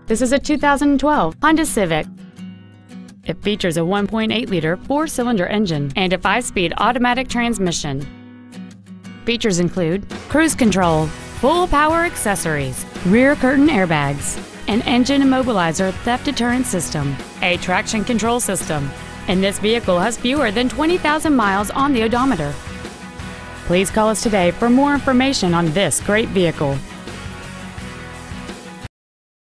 This is a 2012 Honda Civic. It features a 1.8-liter four-cylinder engine and a 5-speed automatic transmission. Features include cruise control, full power accessories, rear curtain airbags, an engine immobilizer theft deterrent system, a traction control system, and this vehicle has fewer than 20,000 miles on the odometer. Please call us today for more information on this great vehicle.